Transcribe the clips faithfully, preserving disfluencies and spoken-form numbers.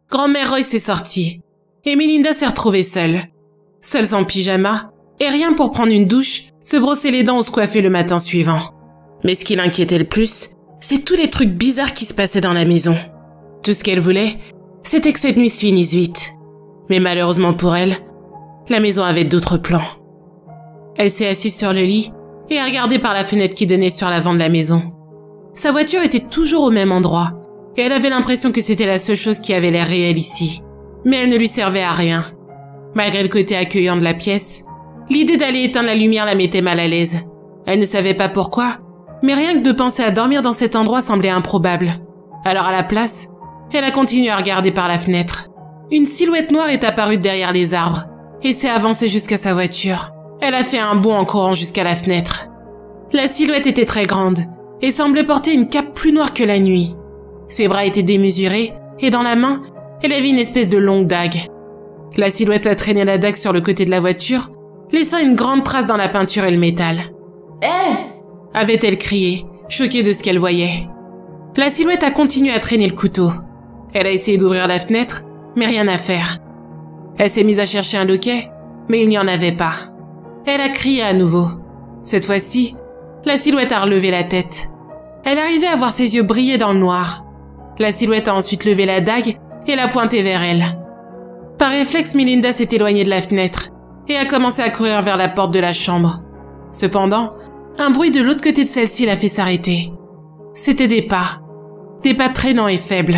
Grand-mère Royce est sortie, et Melinda s'est retrouvée seule. Seule sans pyjama, et rien pour prendre une douche, se brosser les dents ou se coiffer le matin suivant. Mais ce qui l'inquiétait le plus, c'est tous les trucs bizarres qui se passaient dans la maison. Tout ce qu'elle voulait, c'était que cette nuit se finisse vite. Mais malheureusement pour elle, la maison avait d'autres plans. Elle s'est assise sur le lit et a regardé par la fenêtre qui donnait sur l'avant de la maison. Sa voiture était toujours au même endroit, et elle avait l'impression que c'était la seule chose qui avait l'air réelle ici. Mais elle ne lui servait à rien. Malgré le côté accueillant de la pièce, l'idée d'aller éteindre la lumière la mettait mal à l'aise. Elle ne savait pas pourquoi, mais rien que de penser à dormir dans cet endroit semblait improbable. Alors à la place, elle a continué à regarder par la fenêtre. Une silhouette noire est apparue derrière les arbres et s'est avancée jusqu'à sa voiture. Elle a fait un bond en courant jusqu'à la fenêtre. La silhouette était très grande et semblait porter une cape plus noire que la nuit. Ses bras étaient démesurés et dans la main, elle avait une espèce de longue dague. La silhouette a traîné la dague sur le côté de la voiture, laissant une grande trace dans la peinture et le métal. « Hé !» avait-elle crié, choquée de ce qu'elle voyait. La silhouette a continué à traîner le couteau. Elle a essayé d'ouvrir la fenêtre, mais rien à faire. Elle s'est mise à chercher un loquet, mais il n'y en avait pas. Elle a crié à nouveau. Cette fois-ci, la silhouette a relevé la tête. Elle arrivait à voir ses yeux briller dans le noir. La silhouette a ensuite levé la dague et l'a pointée vers elle. Par réflexe, Melinda s'est éloignée de la fenêtre et a commencé à courir vers la porte de la chambre. Cependant, un bruit de l'autre côté de celle-ci l'a fait s'arrêter. C'était des pas. Des pas traînants et faibles.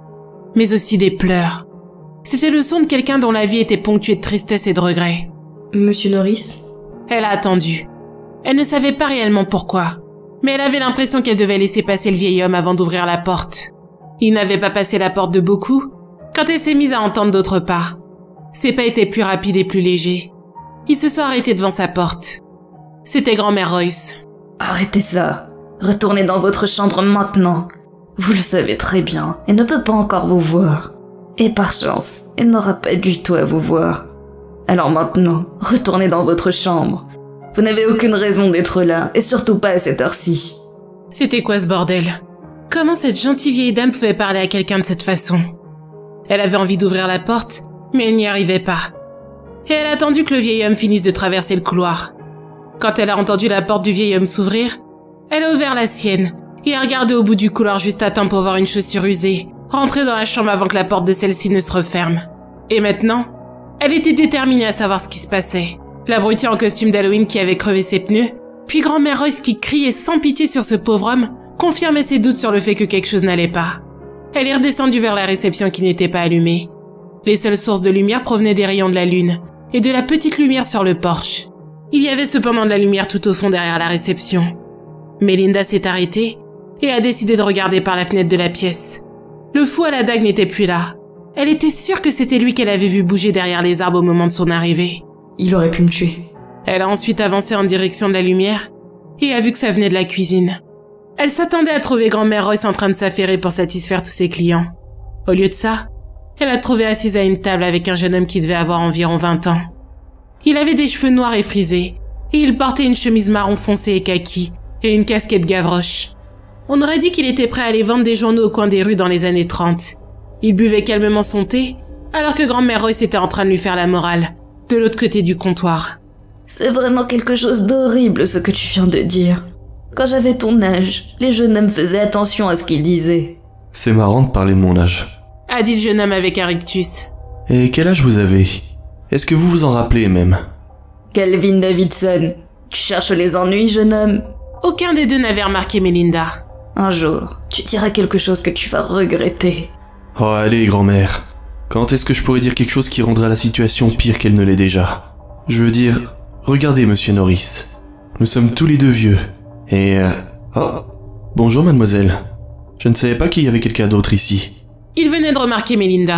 Mais aussi des pleurs. C'était le son de quelqu'un dont la vie était ponctuée de tristesse et de regret. « Monsieur Norris ?» Elle a attendu. Elle ne savait pas réellement pourquoi, mais elle avait l'impression qu'elle devait laisser passer le vieil homme avant d'ouvrir la porte. Il n'avait pas passé la porte de beaucoup quand elle s'est mise à entendre d'autres pas. Ses pas étaient plus rapides et plus légers. Ils se sont arrêtés devant sa porte. C'était grand-mère Royce. « Arrêtez ça. Retournez dans votre chambre maintenant. Vous le savez très bien, elle ne peut pas encore vous voir. Et par chance, elle n'aura pas du tout à vous voir. Alors maintenant, retournez dans votre chambre. Vous n'avez aucune raison d'être là, et surtout pas à cette heure-ci. » C'était quoi ce bordel? Comment cette gentille vieille dame pouvait parler à quelqu'un de cette façon? Elle avait envie d'ouvrir la porte, mais elle n'y arrivait pas. Et elle a attendu que le vieil homme finisse de traverser le couloir. Quand elle a entendu la porte du vieil homme s'ouvrir, elle a ouvert la sienne et a regardé au bout du couloir juste à temps pour voir une chaussure usée rentrer dans la chambre avant que la porte de celle-ci ne se referme. Et maintenant, elle était déterminée à savoir ce qui se passait. L'abruti en costume d'Halloween qui avait crevé ses pneus, puis grand-mère Royce qui criait sans pitié sur ce pauvre homme, confirmait ses doutes sur le fait que quelque chose n'allait pas. Elle est redescendue vers la réception qui n'était pas allumée. Les seules sources de lumière provenaient des rayons de la lune et de la petite lumière sur le porche. Il y avait cependant de la lumière tout au fond derrière la réception. Melinda s'est arrêtée et a décidé de regarder par la fenêtre de la pièce. Le fou à la dague n'était plus là. Elle était sûre que c'était lui qu'elle avait vu bouger derrière les arbres au moment de son arrivée. Il aurait pu me tuer. Elle a ensuite avancé en direction de la lumière et a vu que ça venait de la cuisine. Elle s'attendait à trouver grand-mère Royce en train de s'affairer pour satisfaire tous ses clients. Au lieu de ça, elle a trouvé assise à une table avec un jeune homme qui devait avoir environ vingt ans. Il avait des cheveux noirs et frisés, et il portait une chemise marron foncé et kaki, et une casquette Gavroche. On aurait dit qu'il était prêt à aller vendre des journaux au coin des rues dans les années trente. Il buvait calmement son thé, alors que grand-mère Royce était en train de lui faire la morale, de l'autre côté du comptoir. « C'est vraiment quelque chose d'horrible ce que tu viens de dire. Quand j'avais ton âge, les jeunes hommes faisaient attention à ce qu'ils disaient. » « C'est marrant de parler de mon âge. » a dit le jeune homme avec un rictus. « Et quel âge vous avez? Est-ce que vous vous en rappelez même ?» Calvin Davidson, tu cherches les ennuis, jeune homme? Aucun des deux n'avait remarqué Melinda. Un jour, tu diras quelque chose que tu vas regretter. Oh allez, grand-mère. Quand est-ce que je pourrais dire quelque chose qui rendra la situation pire qu'elle ne l'est déjà? Je veux dire, regardez, monsieur Norris. Nous sommes tous les deux vieux. Et... Euh... Oh, bonjour mademoiselle. Je ne savais pas qu'il y avait quelqu'un d'autre ici. Il venait de remarquer Melinda.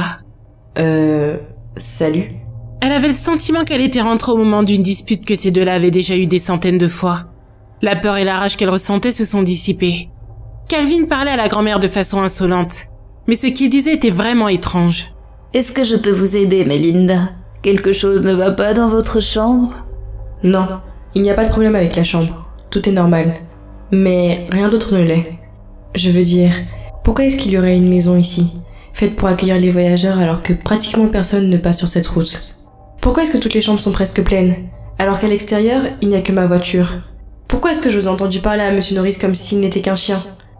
Euh... Salut. Elle avait le sentiment qu'elle était rentrée au moment d'une dispute que ces deux-là avaient déjà eu des centaines de fois. La peur et la rage qu'elle ressentait se sont dissipées. Calvin parlait à la grand-mère de façon insolente, mais ce qu'il disait était vraiment étrange. « Est-ce que je peux vous aider, Melinda? Quelque chose ne va pas dans votre chambre ?» Non, il n'y a pas de problème avec la chambre. Tout est normal. Mais rien d'autre ne l'est. Je veux dire, pourquoi est-ce qu'il y aurait une maison ici? faite pour accueillir les voyageurs alors que pratiquement personne ne passe sur cette route. Pourquoi est-ce que toutes les chambres sont presque pleines, alors qu'à l'extérieur, il n'y a que ma voiture? Pourquoi est-ce que je vous ai entendu parler à Monsieur Norris comme s'il n'était qu'un chien?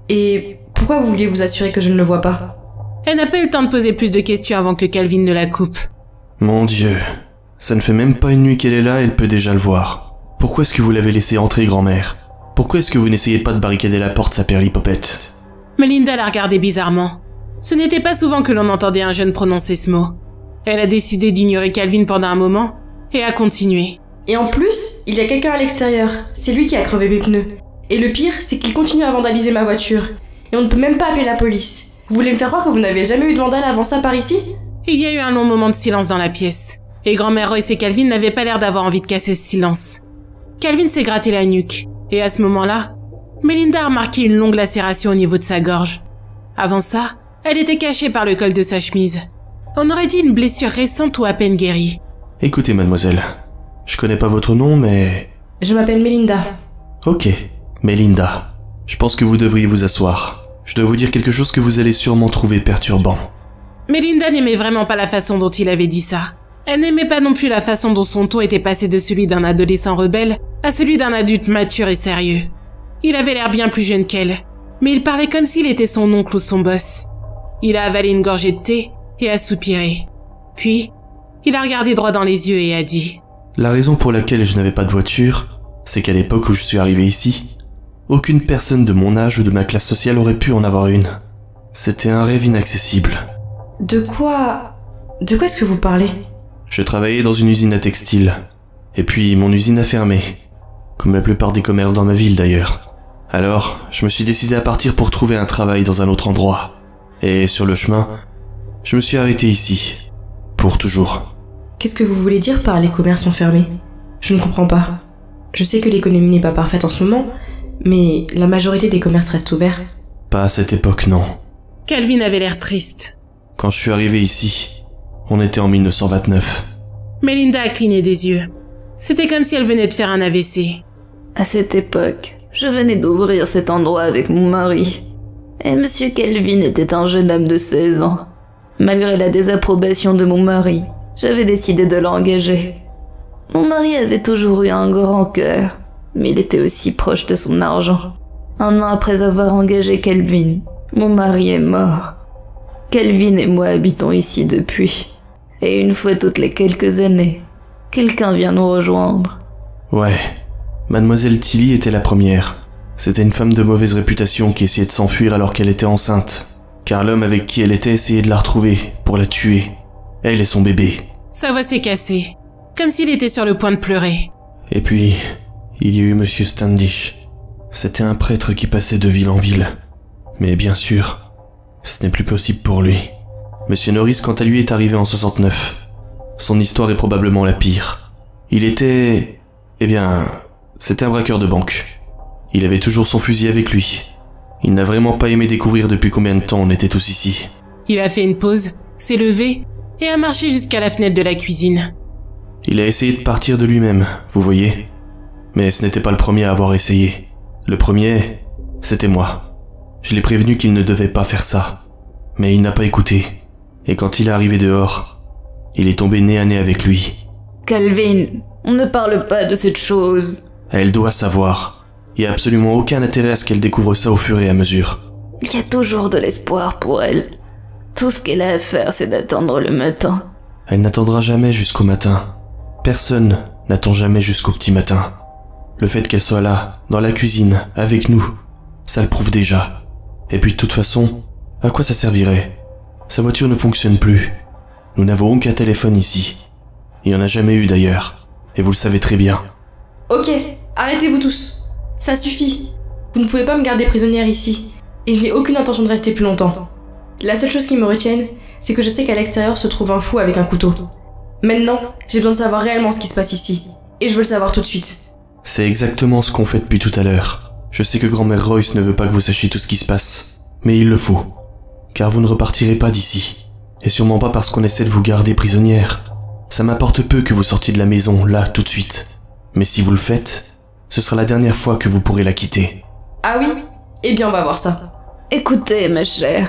Et pourquoi vous vouliez vous assurer que je ne le vois pas? Elle n'a pas eu le temps de poser plus de questions avant que Calvin ne la coupe. Mon Dieu, ça ne fait même pas une nuit qu'elle est là, elle peut déjà le voir. Pourquoi est-ce que vous l'avez laissé entrer, grand-mère? Pourquoi est-ce que vous n'essayez pas de barricader la porte, sa perlipopette? Melinda la regardait bizarrement. Ce n'était pas souvent que l'on entendait un jeune prononcer ce mot. Elle a décidé d'ignorer Calvin pendant un moment et a continué. Et en plus, il y a quelqu'un à l'extérieur. C'est lui qui a crevé mes pneus. Et le pire, c'est qu'il continue à vandaliser ma voiture. Et on ne peut même pas appeler la police. Vous voulez me faire croire que vous n'avez jamais eu de vandale avant ça par ici? Il y a eu un long moment de silence dans la pièce. Et grand-mère Royce et Calvin n'avaient pas l'air d'avoir envie de casser ce silence. Calvin s'est gratté la nuque. Et à ce moment-là, Melinda a remarqué une longue lacération au niveau de sa gorge. Avant ça, elle était cachée par le col de sa chemise. On aurait dit une blessure récente ou à peine guérie. Écoutez, mademoiselle, je connais pas votre nom, mais... Je m'appelle Melinda. Ok, Melinda. Je pense que vous devriez vous asseoir. Je dois vous dire quelque chose que vous allez sûrement trouver perturbant. Melinda n'aimait vraiment pas la façon dont il avait dit ça. Elle n'aimait pas non plus la façon dont son ton était passé de celui d'un adolescent rebelle à celui d'un adulte mature et sérieux. Il avait l'air bien plus jeune qu'elle, mais il parlait comme s'il était son oncle ou son boss. Il a avalé une gorgée de thé et a soupiré. Puis, il a regardé droit dans les yeux et a dit « La raison pour laquelle je n'avais pas de voiture, c'est qu'à l'époque où je suis arrivé ici, aucune personne de mon âge ou de ma classe sociale aurait pu en avoir une. C'était un rêve inaccessible. » De quoi... De quoi est-ce que vous parlez? Je travaillais dans une usine à textile. Et puis, mon usine a fermé. Comme la plupart des commerces dans ma ville d'ailleurs. Alors, je me suis décidé à partir pour trouver un travail dans un autre endroit. Et sur le chemin, je me suis arrêté ici. Pour toujours. Qu'est-ce que vous voulez dire par les commerces sont fermés? Je ne comprends pas. Je sais que l'économie n'est pas parfaite en ce moment, mais la majorité des commerces restent ouverts. Pas à cette époque, non. Calvin avait l'air triste. Quand je suis arrivé ici, on était en mille neuf cent vingt-neuf. Melinda a cligné des yeux. C'était comme si elle venait de faire un A V C. À cette époque, je venais d'ouvrir cet endroit avec mon mari. Et Monsieur Calvin était un jeune homme de seize ans. Malgré la désapprobation de mon mari, j'avais décidé de l'engager. Mon mari avait toujours eu un grand cœur, mais il était aussi proche de son argent. Un an après avoir engagé Calvin, mon mari est mort. Calvin et moi habitons ici depuis. Et une fois toutes les quelques années, quelqu'un vient nous rejoindre. Ouais, Mademoiselle Tilly était la première. C'était une femme de mauvaise réputation qui essayait de s'enfuir alors qu'elle était enceinte. Car l'homme avec qui elle était essayait de la retrouver, pour la tuer. Elle et son bébé. Sa voix s'est cassée, comme s'il était sur le point de pleurer. Et puis, il y a eu Monsieur Standish. C'était un prêtre qui passait de ville en ville. Mais bien sûr, ce n'est plus possible pour lui. Monsieur Norris, quant à lui, est arrivé en soixante-neuf. Son histoire est probablement la pire. Il était... Eh bien, c'était un braqueur de banque. Il avait toujours son fusil avec lui. Il n'a vraiment pas aimé découvrir depuis combien de temps on était tous ici. Il a fait une pause, s'est levé et a marché jusqu'à la fenêtre de la cuisine. Il a essayé de partir de lui-même, vous voyez. Mais ce n'était pas le premier à avoir essayé. Le premier, c'était moi. Je l'ai prévenu qu'il ne devait pas faire ça. Mais il n'a pas écouté. Et quand il est arrivé dehors, il est tombé nez à nez avec lui. Calvin, on ne parle pas de cette chose. Elle doit savoir. Il n'y a absolument aucun intérêt à ce qu'elle découvre ça au fur et à mesure. Il y a toujours de l'espoir pour elle. Tout ce qu'elle a à faire, c'est d'attendre le matin. Elle n'attendra jamais jusqu'au matin. Personne n'attend jamais jusqu'au petit matin. Le fait qu'elle soit là, dans la cuisine, avec nous, ça le prouve déjà. Et puis de toute façon, à quoi ça servirait? Sa voiture ne fonctionne plus. Nous n'avons aucun téléphone ici. Il n'y en a jamais eu d'ailleurs. Et vous le savez très bien. Ok, arrêtez-vous tous. Ça suffit. Vous ne pouvez pas me garder prisonnière ici. Et je n'ai aucune intention de rester plus longtemps. La seule chose qui me retienne, c'est que je sais qu'à l'extérieur se trouve un fou avec un couteau. Maintenant, j'ai besoin de savoir réellement ce qui se passe ici. Et je veux le savoir tout de suite. C'est exactement ce qu'on fait depuis tout à l'heure. Je sais que grand-mère Royce ne veut pas que vous sachiez tout ce qui se passe. Mais il le faut. Car vous ne repartirez pas d'ici. Et sûrement pas parce qu'on essaie de vous garder prisonnière. Ça m'importe peu que vous sortiez de la maison, là, tout de suite. Mais si vous le faites, ce sera la dernière fois que vous pourrez la quitter. Ah oui? Eh bien on va voir ça. Écoutez, ma chère.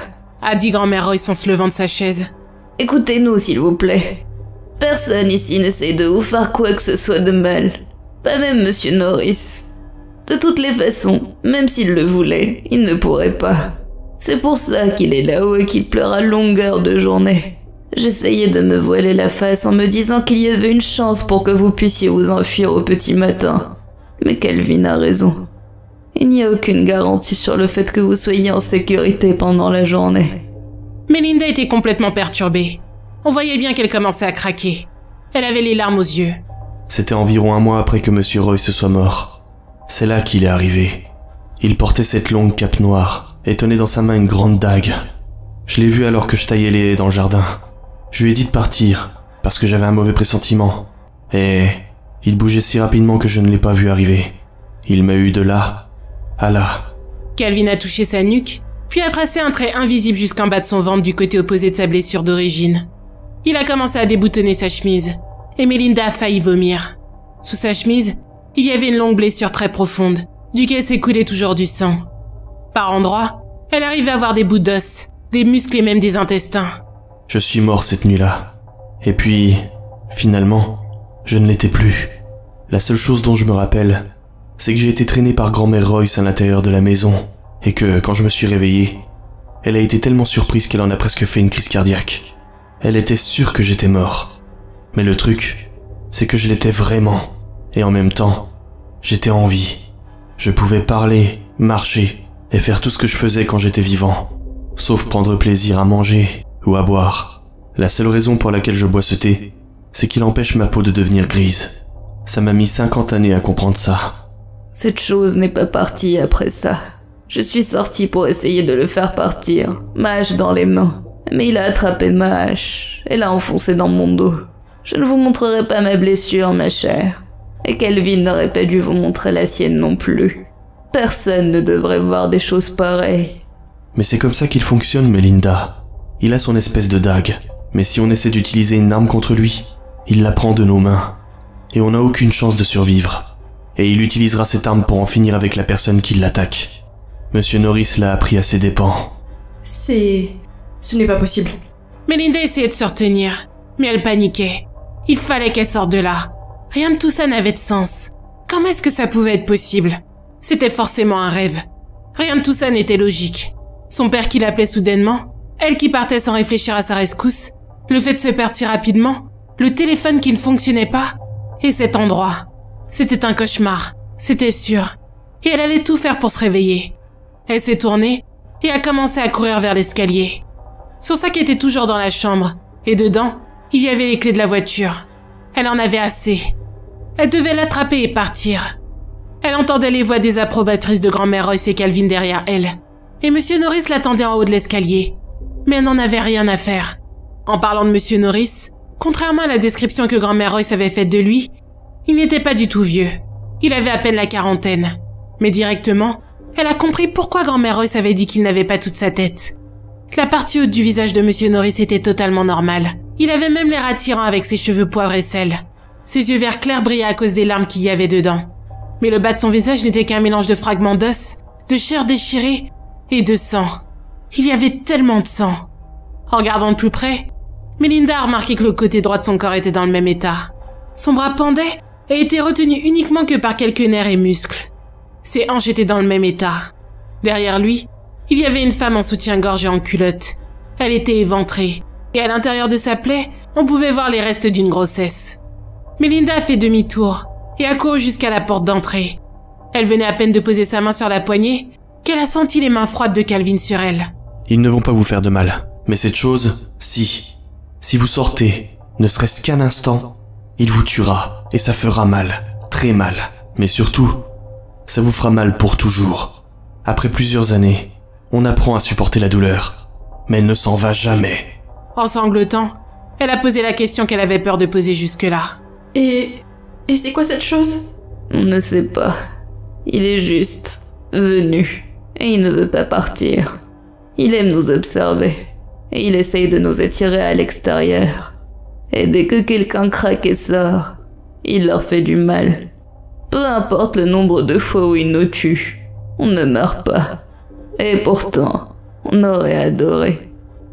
a dit grand-mère Royce en se levant de sa chaise. Écoutez-nous, s'il vous plaît. Personne ici n'essaie de vous faire quoi que ce soit de mal. Pas même Monsieur Norris. De toutes les façons, même s'il le voulait, il ne pourrait pas. C'est pour ça qu'il est là-haut et qu'il pleure à longueur de journée. J'essayais de me voiler la face en me disant qu'il y avait une chance pour que vous puissiez vous enfuir au petit matin. Mais Calvin a raison. Il n'y a aucune garantie sur le fait que vous soyez en sécurité pendant la journée. Melinda était complètement perturbée. On voyait bien qu'elle commençait à craquer. Elle avait les larmes aux yeux. C'était environ un mois après que Monsieur Royce soit mort. C'est là qu'il est arrivé. Il portait cette longue cape noire et tenait dans sa main une grande dague. Je l'ai vu alors que je taillais les haies dans le jardin. Je lui ai dit de partir, parce que j'avais un mauvais pressentiment. Et il bougeait si rapidement que je ne l'ai pas vu arriver. Il m'a eu de là à là. Calvin a touché sa nuque, puis a tracé un trait invisible jusqu'en bas de son ventre du côté opposé de sa blessure d'origine. Il a commencé à déboutonner sa chemise, et Melinda a failli vomir. Sous sa chemise, il y avait une longue blessure très profonde, duquel s'écoulait toujours du sang. Par endroits, elle arrivait à voir des bouts d'os, des muscles et même des intestins. Je suis mort cette nuit-là. Et puis, finalement, je ne l'étais plus. La seule chose dont je me rappelle, c'est que j'ai été traîné par grand-mère Royce à l'intérieur de la maison, et que, quand je me suis réveillé, elle a été tellement surprise qu'elle en a presque fait une crise cardiaque. Elle était sûre que j'étais mort. Mais le truc, c'est que je l'étais vraiment. Et en même temps, j'étais en vie. Je pouvais parler, marcher, et faire tout ce que je faisais quand j'étais vivant. Sauf prendre plaisir à manger ou à boire. La seule raison pour laquelle je bois ce thé, c'est qu'il empêche ma peau de devenir grise. Ça m'a mis cinquante années à comprendre ça. Cette chose n'est pas partie après ça. Je suis sortie pour essayer de le faire partir, ma hache dans les mains. Mais il a attrapé ma hache et l'a enfoncée dans mon dos. Je ne vous montrerai pas ma blessure, ma chère. Et Calvin n'aurait pas dû vous montrer la sienne non plus. Personne ne devrait voir des choses pareilles. Mais c'est comme ça qu'il fonctionne, Melinda. Il a son espèce de dague. Mais si on essaie d'utiliser une arme contre lui, il la prend de nos mains. Et on n'a aucune chance de survivre. Et il utilisera cette arme pour en finir avec la personne qui l'attaque. Monsieur Norris l'a appris à ses dépens. C'est... ce n'est pas possible. Melinda essayait de se retenir, mais elle paniquait. Il fallait qu'elle sorte de là. Rien de tout ça n'avait de sens. Comment est-ce que ça pouvait être possible? C'était forcément un rêve. Rien de tout ça n'était logique. Son père qui l'appelait soudainement, elle qui partait sans réfléchir à sa rescousse, le fait de se perdre si rapidement, le téléphone qui ne fonctionnait pas, et cet endroit. C'était un cauchemar, c'était sûr. Et elle allait tout faire pour se réveiller. Elle s'est tournée et a commencé à courir vers l'escalier. Son sac était toujours dans la chambre, et dedans, il y avait les clés de la voiture. Elle en avait assez. Elle devait l'attraper et partir. Elle entendait les voix désapprobatrices de grand-mère Royce et Calvin derrière elle. Et Monsieur Norris l'attendait en haut de l'escalier. Mais elle n'en avait rien à faire. En parlant de Monsieur Norris, contrairement à la description que grand-mère Royce avait faite de lui, il n'était pas du tout vieux. Il avait à peine la quarantaine. Mais directement, elle a compris pourquoi grand-mère Royce avait dit qu'il n'avait pas toute sa tête. La partie haute du visage de Monsieur Norris était totalement normale. Il avait même l'air attirant avec ses cheveux poivre et sel. Ses yeux verts clairs brillaient à cause des larmes qu'il y avait dedans. Mais le bas de son visage n'était qu'un mélange de fragments d'os, de chair déchirée et de sang. Il y avait tellement de sang. En regardant de plus près, Melinda a remarqué que le côté droit de son corps était dans le même état. Son bras pendait et était retenu uniquement que par quelques nerfs et muscles. Ses hanches étaient dans le même état. Derrière lui, il y avait une femme en soutien-gorge et en culotte. Elle était éventrée, et à l'intérieur de sa plaie, on pouvait voir les restes d'une grossesse. Melinda a fait demi-tour et a couru jusqu'à la porte d'entrée. Elle venait à peine de poser sa main sur la poignée qu'elle a senti les mains froides de Calvin sur elle. Ils ne vont pas vous faire de mal, mais cette chose, si. Si vous sortez, ne serait-ce qu'un instant, il vous tuera, et ça fera mal, très mal. Mais surtout, ça vous fera mal pour toujours. Après plusieurs années, on apprend à supporter la douleur, mais elle ne s'en va jamais. En sanglotant, elle a posé la question qu'elle avait peur de poser jusque-là. Et... et c'est quoi cette chose? On ne sait pas. Il est juste venu, et il ne veut pas partir. Il aime nous observer, et il essaye de nous attirer à l'extérieur. Et dès que quelqu'un craque et sort, il leur fait du mal. Peu importe le nombre de fois où il nous tue, on ne meurt pas. Et pourtant, on aurait adoré.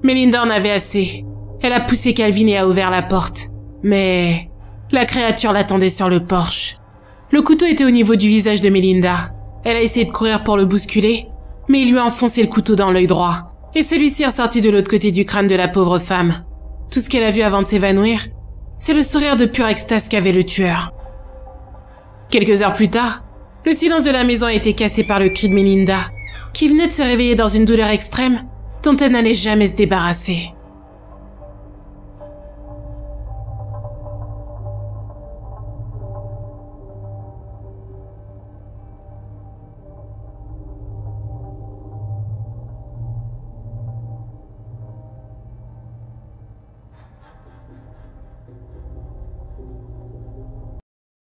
Melinda en avait assez. Elle a poussé Calvin et a ouvert la porte. Mais la créature l'attendait sur le porche. Le couteau était au niveau du visage de Melinda. Elle a essayé de courir pour le bousculer, mais il lui a enfoncé le couteau dans l'œil droit. Et celui-ci est ressorti de l'autre côté du crâne de la pauvre femme. Tout ce qu'elle a vu avant de s'évanouir, c'est le sourire de pure extase qu'avait le tueur. Quelques heures plus tard, le silence de la maison a été cassé par le cri de Melinda, qui venait de se réveiller dans une douleur extrême dont elle n'allait jamais se débarrasser.